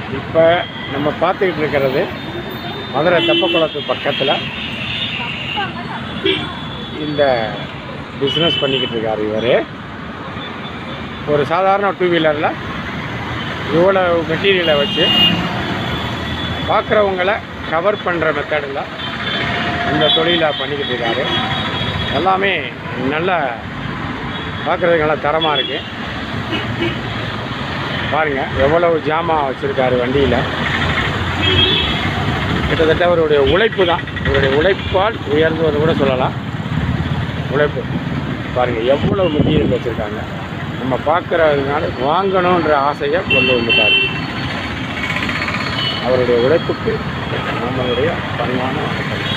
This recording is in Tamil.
இப்போ நம்ம பார்த்துக்கிட்டு இருக்கிறது மதுரை தெப்பக்குளத்து பக்கத்தில் இந்த பிஸ்னஸ் பண்ணிக்கிட்டு இருக்கார் இவர். ஒரு சாதாரண டூ வீலரில் இவ்வளோ மெட்டீரியலை வச்சு பார்க்குறவங்களை கவர் பண்ணுற மெத்தடில் இந்த தொழிலை பண்ணிக்கிட்டு இருக்காரு. எல்லாமே நல்ல பார்க்குறதுக்கு நல்லா தரமாக இருக்குது. பாருங்கள் எவ்வளவு ஜாமான் வச்சுருக்காரு வண்டியில். கிட்டத்தட்ட அவருடைய உழைப்பு தான், இவருடைய உழைப்பால் உயர்ந்துவது கூட சொல்லலாம். உழைப்பு பாருங்கள் எவ்வளவு மெட்டீரியல் வச்சுருக்காங்க. நம்ம பார்க்குறதுனால வாங்கணுன்ற ஆசையை கொண்டு வந்துட்டார். அவருடைய உழைப்புக்கு நம்மளுடைய பணிவான